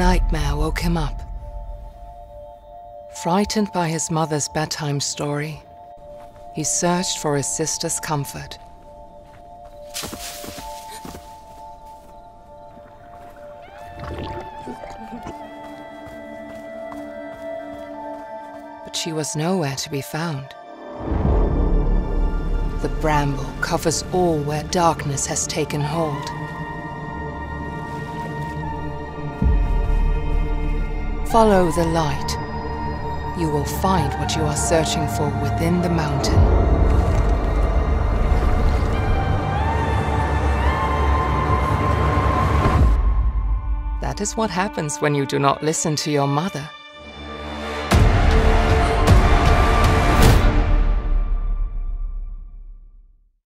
nightmare woke him up. Frightened by his mother's bedtime story, he searched for his sister's comfort. But she was nowhere to be found. The bramble covers all where darkness has taken hold. Follow the light. You will find what you are searching for within the mountain. That is what happens when you do not listen to your mother.